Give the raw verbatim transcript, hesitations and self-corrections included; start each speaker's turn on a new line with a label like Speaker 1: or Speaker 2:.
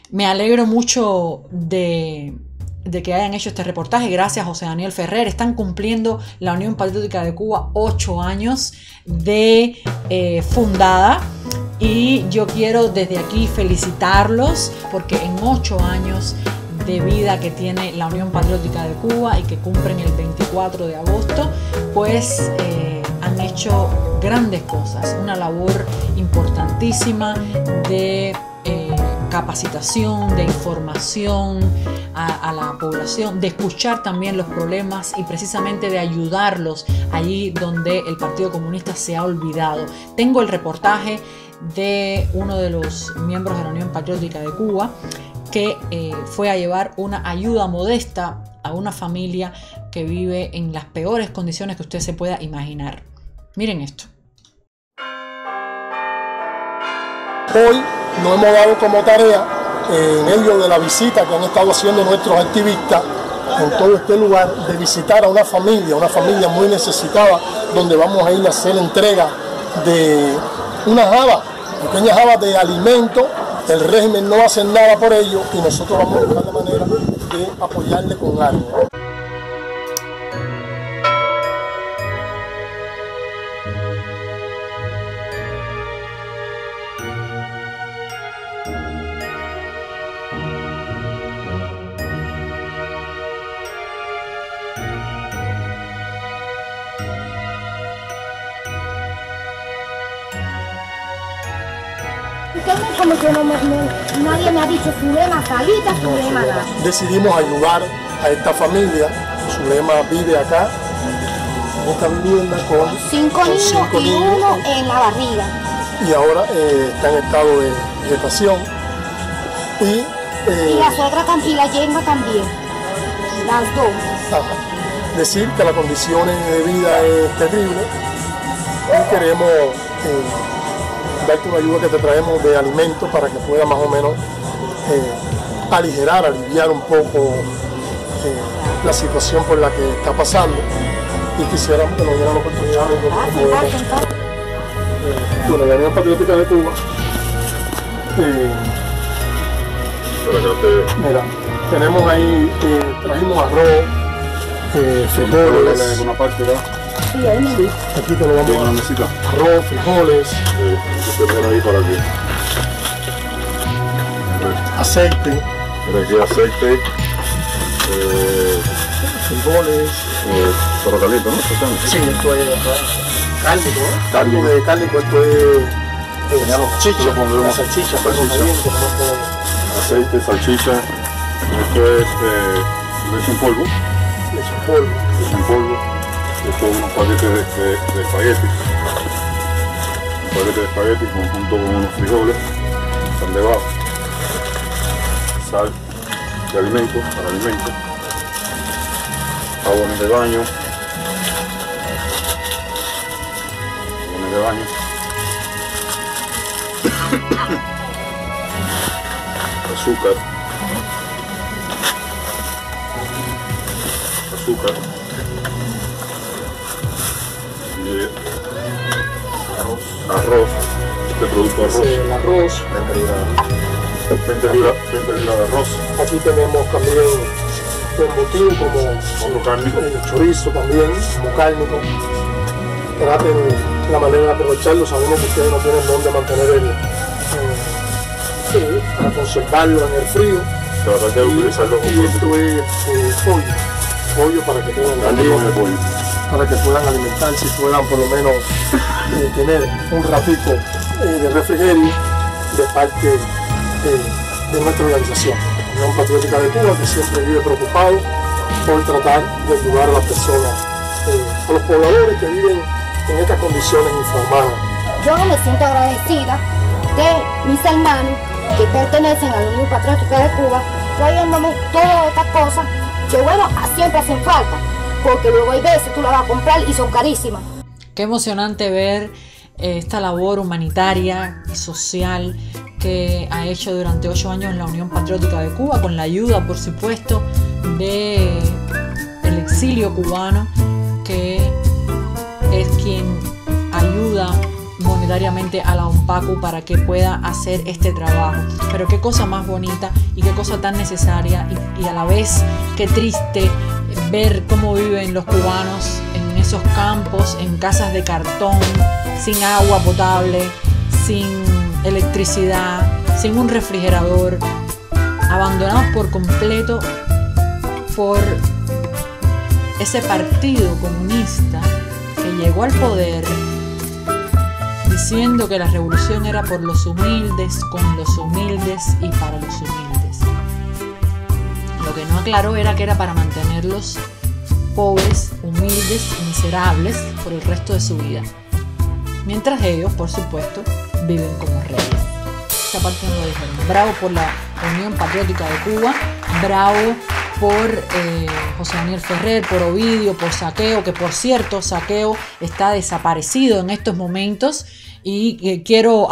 Speaker 1: Me alegro mucho de, de que hayan hecho este reportaje. Gracias, José Daniel Ferrer. Están cumpliendo la Unión Patriótica de Cuba ocho años de eh, fundada. Y yo quiero desde aquí felicitarlos porque en ocho años de vida que tiene la Unión Patriótica de Cuba y que cumplen el veinticuatro de agosto, pues eh, han hecho grandes cosas, una labor importantísima de eh, capacitación, de información a, a la población, de escuchar también los problemas y precisamente de ayudarlos allí donde el Partido Comunista se ha olvidado. Tengo el reportaje de uno de los miembros de la Unión Patriótica de Cuba que eh, fue a llevar una ayuda modesta a una familia que vive en las peores condiciones que usted se pueda imaginar. Miren esto.
Speaker 2: Hoy nos hemos dado como tarea, en medio de la visita que han estado haciendo nuestros activistas en todo este lugar, de visitar a una familia, una familia muy necesitada, donde vamos a ir a hacer entrega de unas habas, pequeñas habas de alimento. El régimen no hace nada por ello y nosotros vamos a buscar la manera de apoyarle con algo.
Speaker 3: Como que no me, no, nadie me ha dicho Zulema Salita, Zulema nada.
Speaker 2: Decidimos ayudar a esta familia. Zulema vive acá, en esta vivienda con
Speaker 3: cinco
Speaker 2: con
Speaker 3: niños
Speaker 2: cinco
Speaker 3: y
Speaker 2: niños,
Speaker 3: uno en la barriga.
Speaker 2: Y ahora eh, está en estado de vegetación. Y, eh,
Speaker 3: y las otras y la yegua también, las dos.
Speaker 2: Ajá. Decir que las condiciones de vida es terrible y queremos eh, darte una ayuda que te traemos de alimentos para que pueda más o menos eh, aligerar, aliviar un poco eh, la situación por la que está pasando y quisiéramos que nos dieran la oportunidad de poder, eh, bueno, la Unión Patriótica de Cuba eh, mira, tenemos ahí, eh, trajimos arroz, eh, frijoles, en alguna parte, ¿verdad?
Speaker 3: Sí, ahí
Speaker 2: sí, aquí te lo vamos a necesitar. Arroz, frijoles,
Speaker 4: eh, ahí para aquí.
Speaker 2: aceite,
Speaker 4: por aquí aceite, eh,
Speaker 2: frijoles,
Speaker 4: eh, todo caliente, ¿no?
Speaker 2: Sí, esto es cárnico, ¿no? Carne de cárnico, esto es eh, salchicha, la salchicha, salchicha.
Speaker 4: Aceite, salchicha, esto es eh, leche en polvo.
Speaker 2: Leche en polvo.
Speaker 4: Leche en polvo. Esto es unos paquetes de, de, de espagueti. Un paquete de espagueti junto con unos frijoles, pan de bajo, sal de alimentos, para alimentos, jabones de baño, jabones de baño, azúcar, azúcar, y arroz, arroz, este producto arroz,
Speaker 2: sí, el arroz,
Speaker 4: veinte libras de arroz.
Speaker 2: Aquí tenemos también embutido como
Speaker 4: otro cárnico,
Speaker 2: el chorizo también, como cárnico. Traten la manera de aprovecharlo, sabemos que ustedes no tienen dónde mantener el, eh, sí, para conservarlo en el frío.
Speaker 4: Tratar de utilizarlo como
Speaker 2: y esto es eh, pollo, pollo para que tengan
Speaker 4: de pollo.
Speaker 2: para que puedan alimentarse y puedan por lo menos eh, tener un ratito eh, de refrigerio de parte eh, de nuestra organización, la Unión Patriótica de Cuba, que siempre vive preocupado por tratar de ayudar a las personas, eh, a los pobladores que viven en estas condiciones informadas.
Speaker 3: Yo me siento agradecida de mis hermanos que pertenecen a la Unión Patriótica de Cuba, trayéndome todas estas cosas que, bueno, siempre hacen falta, porque luego hay veces tú la vas a comprar y son carísimas.
Speaker 1: Qué emocionante ver eh, esta labor humanitaria y social que ha hecho durante ocho años la Unión Patriótica de Cuba, con la ayuda, por supuesto, del exilio cubano, que es quien ayuda monetariamente a la ONPACU para que pueda hacer este trabajo. Pero qué cosa más bonita y qué cosa tan necesaria y, y a la vez qué triste ver cómo viven los cubanos en esos campos, en casas de cartón, sin agua potable, sin electricidad, sin un refrigerador, abandonados por completo por ese partido comunista que llegó al poder diciendo que la revolución era por los humildes, con los humildes y para los humildes. Lo que no aclaró era que era para mantenerlos pobres, humildes y miserables por el resto de su vida. Mientras ellos, por supuesto, viven como reyes. Esa parte no lo dijeron. Bravo por la Unión Patriótica de Cuba, bravo por eh, José Daniel Ferrer, por Ovidio, por Saqueo, que por cierto, Saqueo está desaparecido en estos momentos y eh, quiero